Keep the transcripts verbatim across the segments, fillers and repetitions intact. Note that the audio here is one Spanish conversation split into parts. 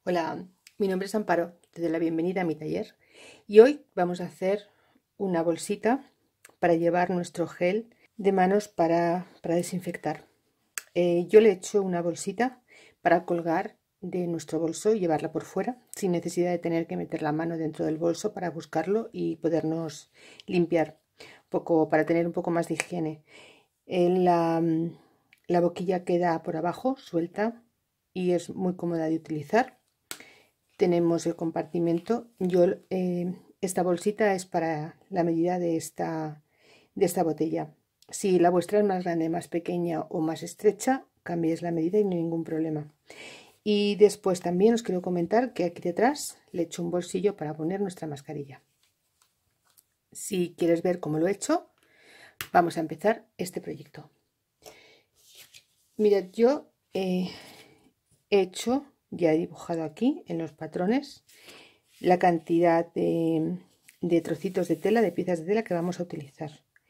Hola, mi nombre es Amparo, te doy la bienvenida a mi taller y hoy vamos a hacer una bolsita para llevar nuestro gel de manos para, para desinfectar. Eh, yo le he hecho una bolsita para colgar de nuestro bolso y llevarla por fuera sin necesidad de tener que meter la mano dentro del bolso para buscarlo y podernos limpiar, un poco, para tener un poco más de higiene. En la, la boquilla queda por abajo suelta y es muy cómoda de utilizar. Tenemos el compartimento. Yo eh, esta bolsita es para la medida de esta, de esta botella. Si la vuestra es más grande, más pequeña o más estrecha, cambiéis la medida y no hay ningún problema. Y después también os quiero comentar que aquí detrás le he hecho un bolsillo para poner nuestra mascarilla. Si quieres ver cómo lo he hecho, vamos a empezar este proyecto. Mirad, yo eh, he hecho, ya he dibujado aquí en los patrones la cantidad de, de trocitos de tela, de piezas de tela que vamos a utilizar.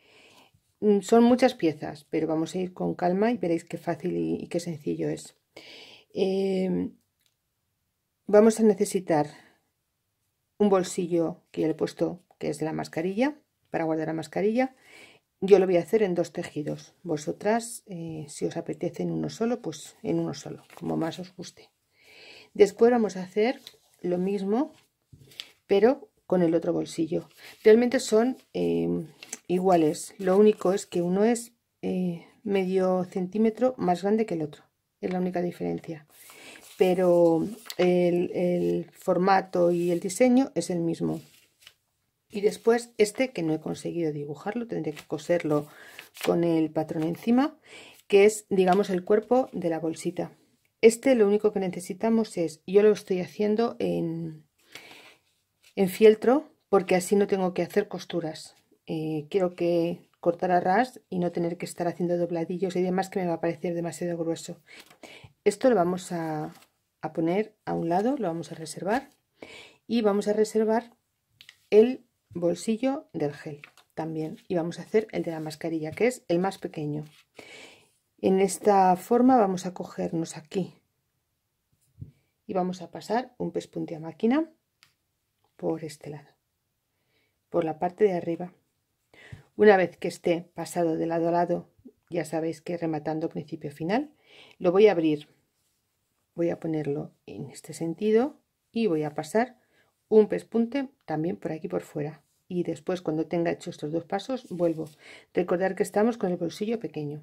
Son muchas piezas, pero vamos a ir con calma y veréis qué fácil y, y qué sencillo es. Eh, vamos a necesitar un bolsillo que ya le he puesto, que es de la mascarilla, para guardar la mascarilla. Yo lo voy a hacer en dos tejidos. Vosotras, eh, si os apetece en uno solo, pues en uno solo, como más os guste. Después vamos a hacer lo mismo, pero con el otro bolsillo. Realmente son eh, iguales, lo único es que uno es eh, medio centímetro más grande que el otro, es la única diferencia, pero el, el formato y el diseño es el mismo. Y después este, que no he conseguido dibujarlo, tendré que coserlo con el patrón encima, que es, digamos, el cuerpo de la bolsita. Este lo único que necesitamos es, yo lo estoy haciendo en en fieltro porque así no tengo que hacer costuras. Eh, quiero que cortar a ras y no tener que estar haciendo dobladillos y demás, que me va a parecer demasiado grueso. Esto lo vamos a, a poner a un lado, lo vamos a reservar y vamos a reservar el bolsillo del gel también, y vamos a hacer el de la mascarilla, que es el más pequeño. En esta forma vamos a cogernos aquí y vamos a pasar un pespunte a máquina por este lado, por la parte de arriba. Una vez que esté pasado de lado a lado, ya sabéis que rematando principio final, lo voy a abrir, voy a ponerlo en este sentido y voy a pasar un pespunte también por aquí por fuera, y después, cuando tenga hecho estos dos pasos, vuelvo. Recordar que estamos con el bolsillo pequeño.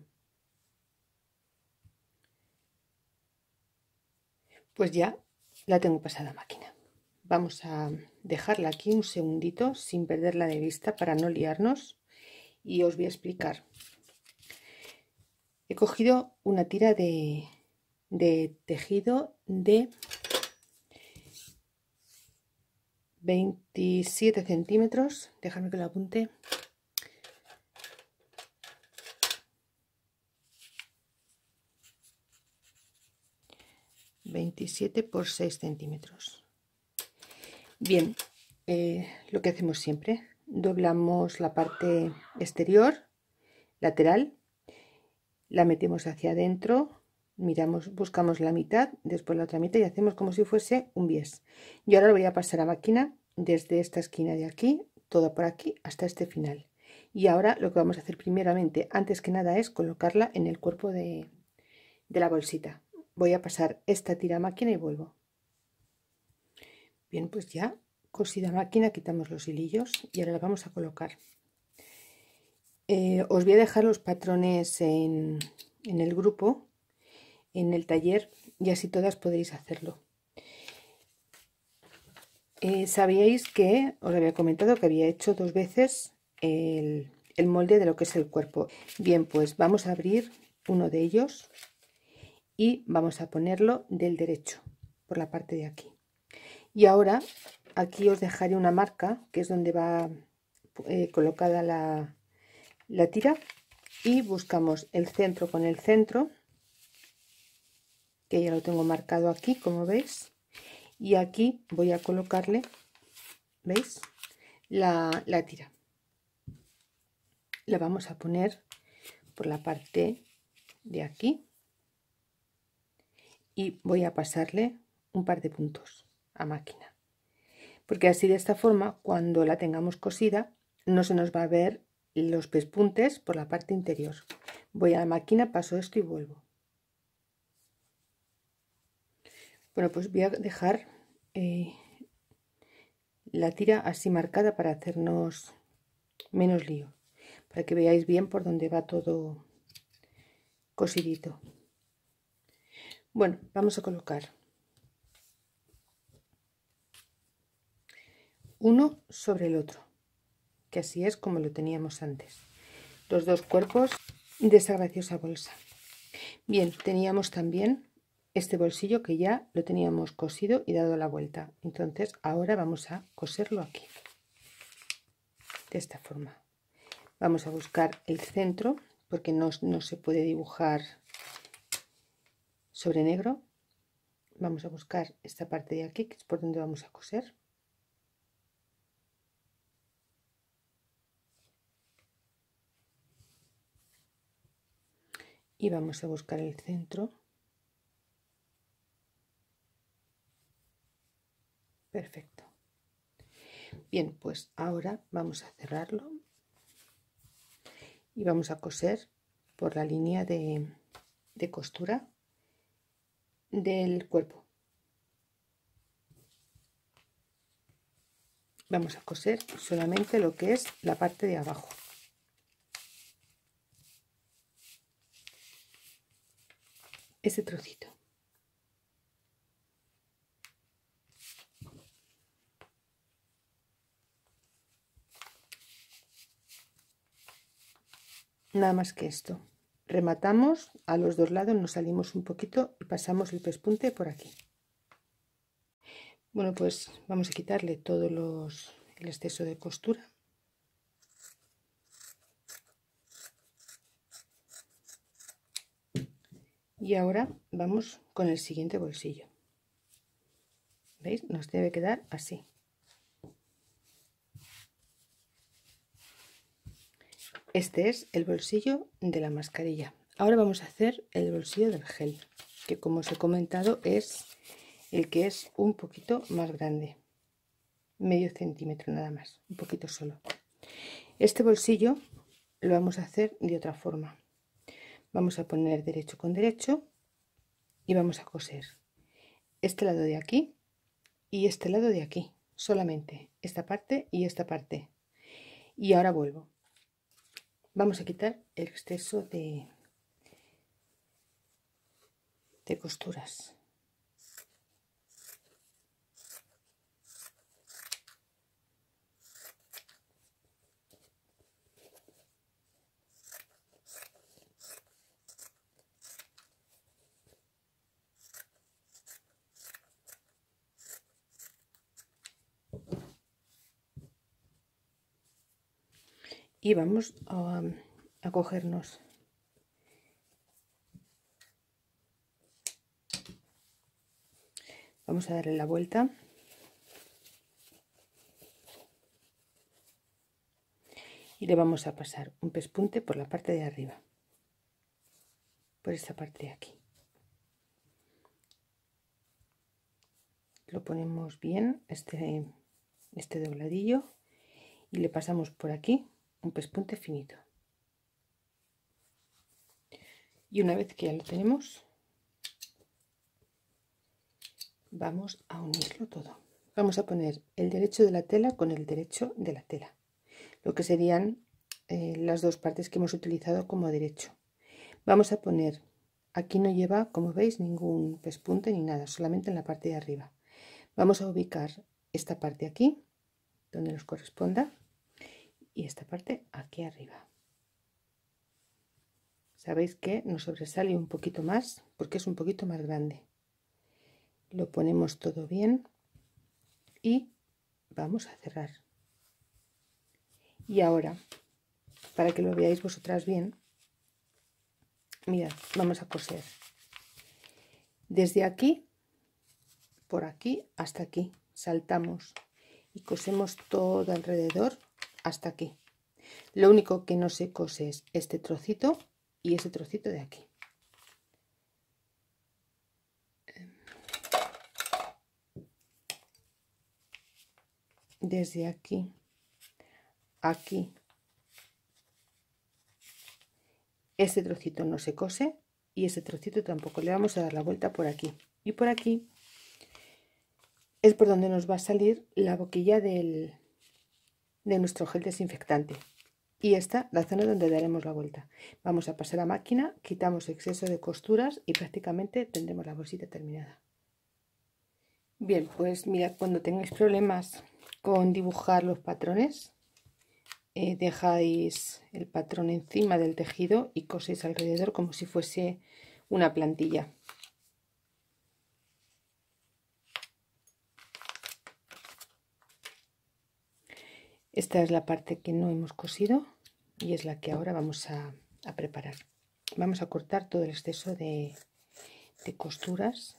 Pues ya la tengo pasada a máquina. Vamos a dejarla aquí un segundito sin perderla de vista para no liarnos, y os voy a explicar. He cogido una tira de, de tejido de veintisiete centímetros, déjame que lo apunte. veintisiete por seis centímetros. Bien, eh, lo que hacemos siempre, doblamos la parte exterior, lateral, la metemos hacia adentro, miramos, buscamos la mitad, después la otra mitad y hacemos como si fuese un bies. Y ahora lo voy a pasar a máquina desde esta esquina de aquí, todo por aquí, hasta este final. Y ahora lo que vamos a hacer primeramente, antes que nada, es colocarla en el cuerpo de, de la bolsita. Voy a pasar esta tira a máquina y vuelvo. Bien, pues ya cosida a máquina, quitamos los hilillos y ahora la vamos a colocar. Eh, os voy a dejar los patrones en, en el grupo, en el taller, y así todas podéis hacerlo. Eh, sabíais que os había comentado que había hecho dos veces el, el molde de lo que es el cuerpo. Bien, pues vamos a abrir uno de ellos y vamos a ponerlo del derecho por la parte de aquí. Y ahora aquí os dejaré una marca, que es donde va eh, colocada la, la tira, y buscamos el centro con el centro, que ya lo tengo marcado aquí, como veis, y aquí voy a colocarle, ¿veis?, la, la tira. La vamos a poner por la parte de aquí y voy a pasarle un par de puntos a máquina, porque así de esta forma cuando la tengamos cosida no se nos va a ver los pespuntes por la parte interior. Voy a la máquina, paso esto y vuelvo. Bueno, pues voy a dejar eh, la tira así marcada para hacernos menos lío, para que veáis bien por dónde va todo cosidito. Bueno, vamos a colocar uno sobre el otro, que así es como lo teníamos antes, los dos cuerpos de esta graciosa bolsa. Bien, teníamos también este bolsillo que ya lo teníamos cosido y dado la vuelta, entonces ahora vamos a coserlo aquí de esta forma. Vamos a buscar el centro porque no, no se puede dibujar sobre negro. Vamos a buscar esta parte de aquí, que es por donde vamos a coser. Y vamos a buscar el centro. Perfecto. Bien, pues ahora vamos a cerrarlo y vamos a coser por la línea de, de costura del cuerpo. Vamos a coser solamente lo que es la parte de abajo. Ese trocito. Nada más que esto. Rematamos a los dos lados, nos salimos un poquito y pasamos el pespunte por aquí. Bueno, pues vamos a quitarle todo los, el exceso de costura. Y ahora vamos con el siguiente bolsillo. ¿Veis? Nos debe quedar así. Este es el bolsillo de la mascarilla. Ahora vamos a hacer el bolsillo del gel, que como os he comentado es el que es un poquito más grande, medio centímetro nada más, un poquito solo. Este bolsillo lo vamos a hacer de otra forma. Vamos a poner derecho con derecho y vamos a coser este lado de aquí y este lado de aquí, solamente esta parte y esta parte. Y ahora vuelvo. Vamos a quitar el exceso de, de costuras. Y vamos a, a cogernos vamos a darle la vuelta y le vamos a pasar un pespunte por la parte de arriba, por esta parte de aquí. Lo ponemos bien este, este dobladillo y le pasamos por aquí un pespunte finito. Y una vez que ya lo tenemos, vamos a unirlo todo. Vamos a poner el derecho de la tela con el derecho de la tela, lo que serían eh, las dos partes que hemos utilizado como derecho. Vamos a poner, aquí no lleva, como veis, ningún pespunte ni nada, solamente en la parte de arriba. Vamos a ubicar esta parte aquí, donde nos corresponda, y esta parte aquí arriba. Sabéis que nos sobresale un poquito más porque es un poquito más grande. Lo ponemos todo bien y vamos a cerrar. Y ahora, para que lo veáis vosotras bien, mirad, vamos a coser desde aquí, por aquí hasta aquí, saltamos y cosemos todo alrededor hasta aquí. Lo único que no se cose es este trocito y ese trocito de aquí. desde aquí aquí este trocito no se cose y este trocito tampoco. Le vamos a dar la vuelta por aquí y por aquí es por donde nos va a salir la boquilla del, de nuestro gel desinfectante. Y esta la zona donde daremos la vuelta. Vamos a pasar a máquina, quitamos exceso de costuras y prácticamente tendremos la bolsita terminada. Bien, pues mirad, cuando tengáis problemas con dibujar los patrones, eh, dejáis el patrón encima del tejido y coséis alrededor como si fuese una plantilla. Esta es la parte que no hemos cosido y es la que ahora vamos a, a preparar. Vamos a cortar todo el exceso de, de costuras.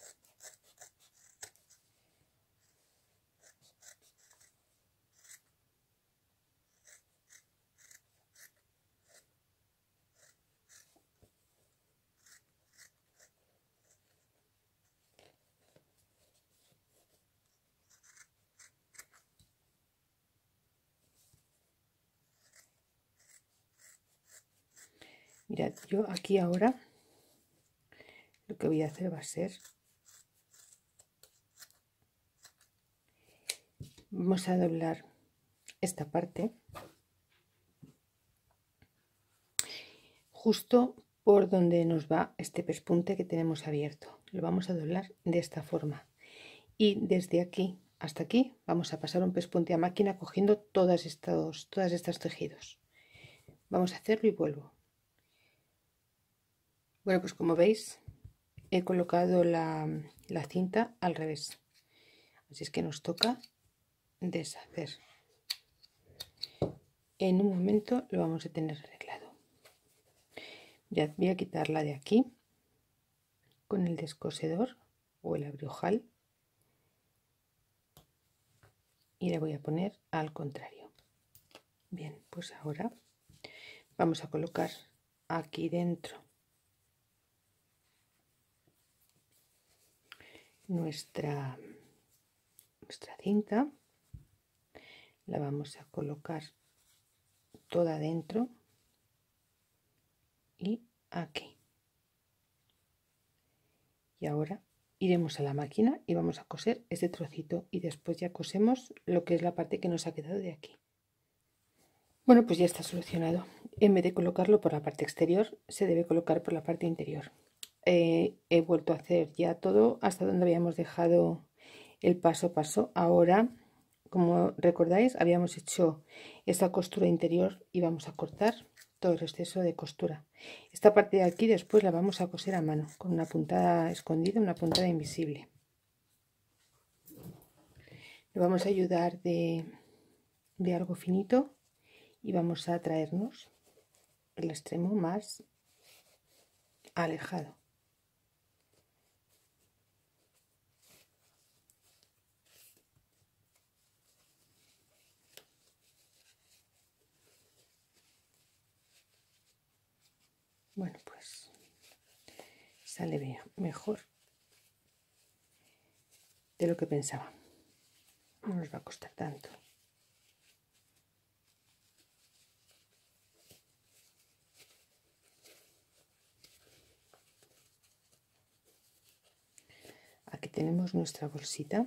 Mirad, yo aquí ahora lo que voy a hacer va a ser, vamos a doblar esta parte justo por donde nos va este pespunte que tenemos abierto. Lo vamos a doblar de esta forma y desde aquí hasta aquí vamos a pasar un pespunte a máquina cogiendo todas estos, todas estas tejidos. Vamos a hacerlo y vuelvo. Bueno, pues como veis he colocado la, la cinta al revés, así es que nos toca deshacer. En un momento lo vamos a tener arreglado. Ya voy a quitarla de aquí con el descosedor o el abrojal y la voy a poner al contrario. Bien, pues ahora vamos a colocar aquí dentro nuestra, nuestra cinta, la vamos a colocar toda dentro y aquí. Y ahora iremos a la máquina y vamos a coser este trocito y después ya cosemos lo que es la parte que nos ha quedado de aquí. Bueno, pues ya está solucionado. En vez de colocarlo por la parte exterior, se debe colocar por la parte interior. Eh, he vuelto a hacer ya todo hasta donde habíamos dejado el paso a paso. Ahora, como recordáis, habíamos hecho esta costura interior y vamos a cortar todo el exceso de costura. Esta parte de aquí después la vamos a coser a mano con una puntada escondida, una puntada invisible. Le vamos a ayudar de, de algo finito y vamos a traernos el extremo más alejado. Bueno, pues sale bien, mejor de lo que pensaba. No nos va a costar tanto. Aquí tenemos nuestra bolsita.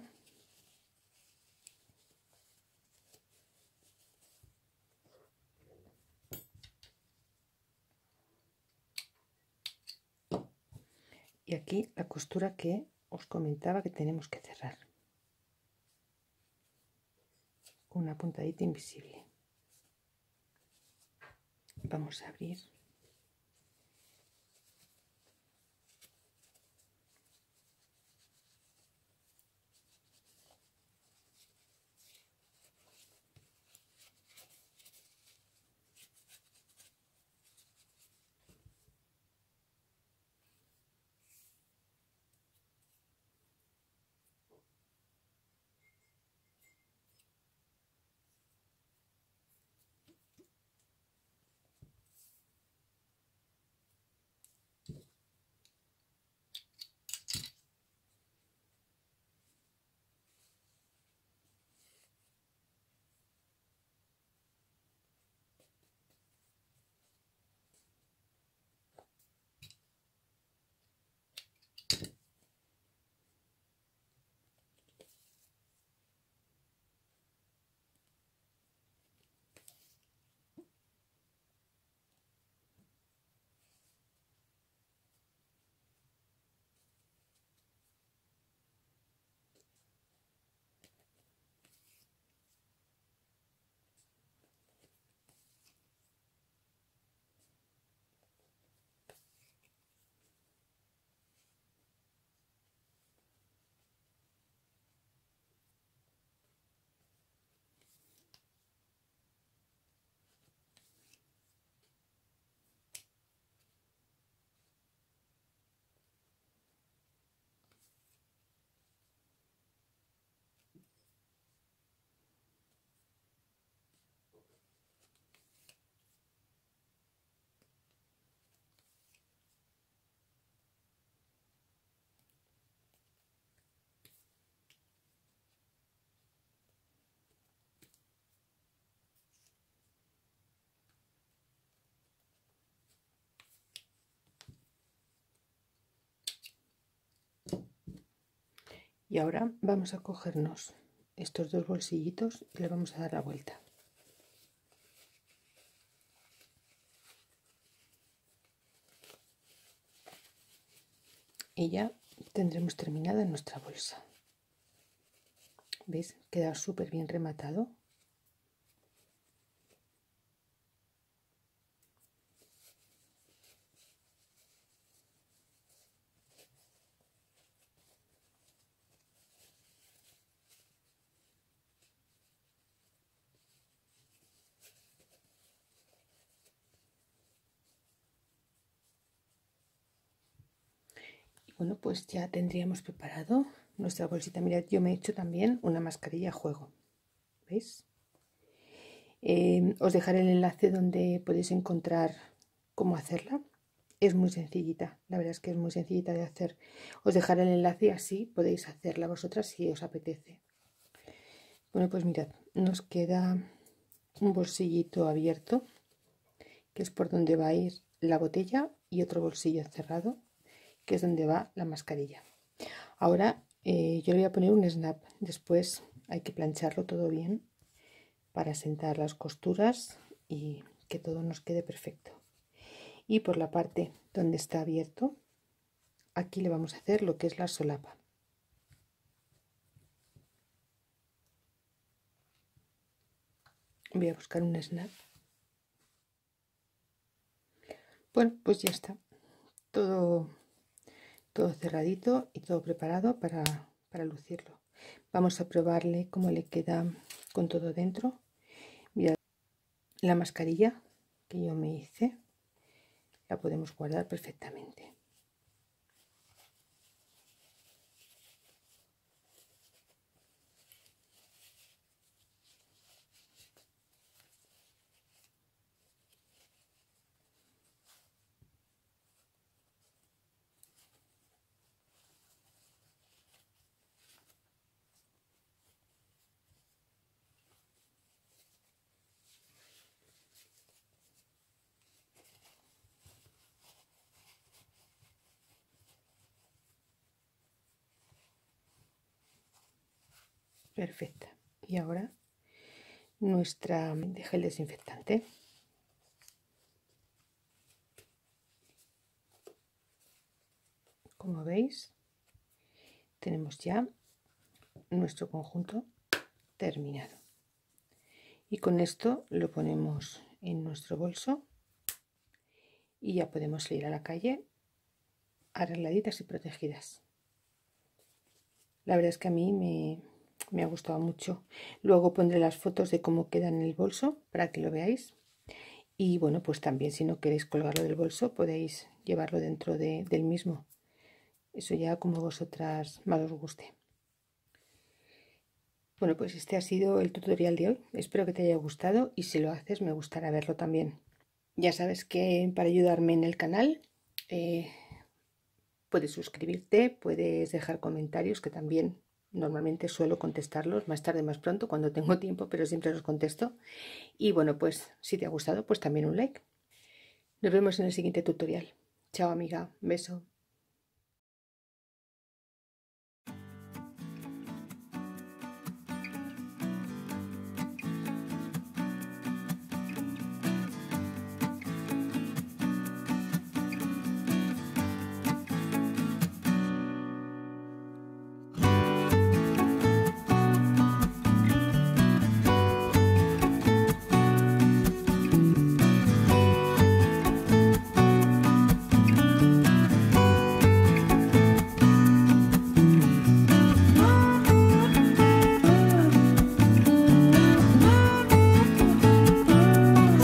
Y aquí la costura que os comentaba que tenemos que cerrar con una puntadita invisible. Vamos a abrir. Y ahora vamos a cogernos estos dos bolsillitos y le vamos a dar la vuelta. Y ya tendremos terminada nuestra bolsa. ¿Veis? Queda súper bien rematado. Bueno, pues ya tendríamos preparado nuestra bolsita. Mirad, yo me he hecho también una mascarilla a juego. ¿Veis? Eh, os dejaré el enlace donde podéis encontrar cómo hacerla. Es muy sencillita, la verdad es que es muy sencillita de hacer. Os dejaré el enlace y así podéis hacerla vosotras si os apetece. Bueno, pues mirad, nos queda un bolsillito abierto, que es por donde va a ir la botella, y otro bolsillo cerrado, que es donde va la mascarilla. Ahora eh, yo le voy a poner un snap, después hay que plancharlo todo bien para sentar las costuras y que todo nos quede perfecto. Y por la parte donde está abierto, aquí le vamos a hacer lo que es la solapa. Voy a buscar un snap. Bueno, pues ya está. Todo, todo cerradito y todo preparado para, para lucirlo. Vamos a probarle cómo le queda con todo dentro. Mirad, la mascarilla que yo me hice la podemos guardar perfectamente. Perfecta. Y ahora nuestra de gel desinfectante. Como veis, tenemos ya nuestro conjunto terminado. Y con esto lo ponemos en nuestro bolso y ya podemos ir a la calle arregladitas y protegidas. La verdad es que a mí me, me ha gustado mucho. Luego pondré las fotos de cómo queda en el bolso para que lo veáis. Y bueno, pues también si no queréis colgarlo del bolso podéis llevarlo dentro de, del mismo. Eso ya como vosotras más os guste. Bueno, pues este ha sido el tutorial de hoy. Espero que te haya gustado y si lo haces me gustará verlo también. Ya sabes que para ayudarme en el canal eh, puedes suscribirte, puedes dejar comentarios, que también normalmente suelo contestarlos más tarde, más pronto, cuando tengo tiempo, pero siempre los contesto. Y bueno, pues si te ha gustado, pues también un like. Nos vemos en el siguiente tutorial. Chao amiga, beso.